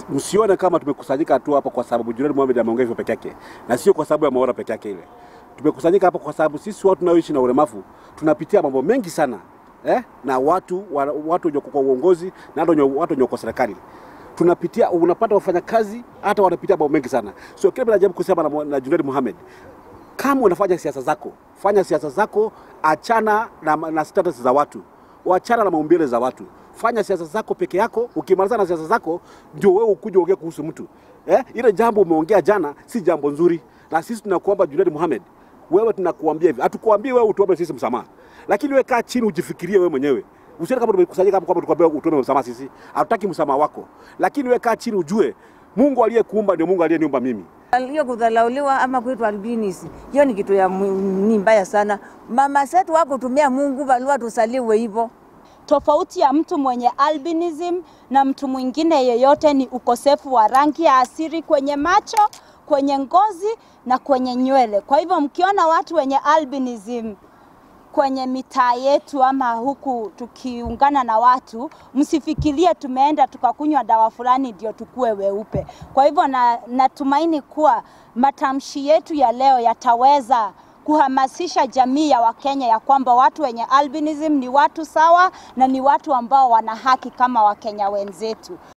msione kama tumekusanyika tu hapa kwa sababu Junet Mohamed ameongea hivyo peke yake, na sio kwa sababu ya Mwaura peke yake ile. Tumekusanyika hapa kwa sababu sisi watu tunaoishi na ulemavu tunapitia mambo mengi sana na watu wenye kwa uongozi na watu wenye kwa serikali. Tunapitia, unapata wafanyakazi hata wanapitia mambo mengi sana. So kile najaribu kusema na Junet Mohamed, kama unafanya siasa zako, fanya siasa zako, achana na status za watu, achana na maumbile za watu. Fanya siasa zako peke yako. Ukimaliza na siasa zako ndio wewe ukuje ongea kuhusu mtu. Ile jambo umeongea jana si jambo nzuri. Na sisi tunakuomba Junet Mohamed, wewe tunakuambia hivi. Hatukuambii wewe utuombe sisi msamaha. Lakini wewe kaa chini ujifikirie wewe mwenyewe. Usione kama tumekusanyika hapa kwamba tukwambia utuombe msamaha sisi. Hatutaki msamaha wako. Lakini wewe kaa chini ujue Mungu aliyekuumba ndio Mungu aliyeniumba mimi. Hiyo kudhalauliwa ama kuitwa albinism, hiyo ni kitu ni mbaya sana. Mama zetu wako tumia Mungu balua tusaliwe hivyo. Tofauti ya mtu mwenye albinism na mtu mwingine yeyote ni ukosefu wa rangi ya asili kwenye macho, kwenye ngozi na kwenye nywele. Kwa hivyo mkiona watu wenye albinism kwenye mitaa yetu ama huku tukiungana na watu, msifikirie tumeenda tukakunywa dawa fulani ndio tukue weupe. Kwa hivyo natumaini kuwa matamshi yetu ya leo yataweza kuhamasisha jamii ya Wakenya ya kwamba watu wenye albinism ni watu sawa na ni watu ambao wana haki kama Wakenya wenzetu.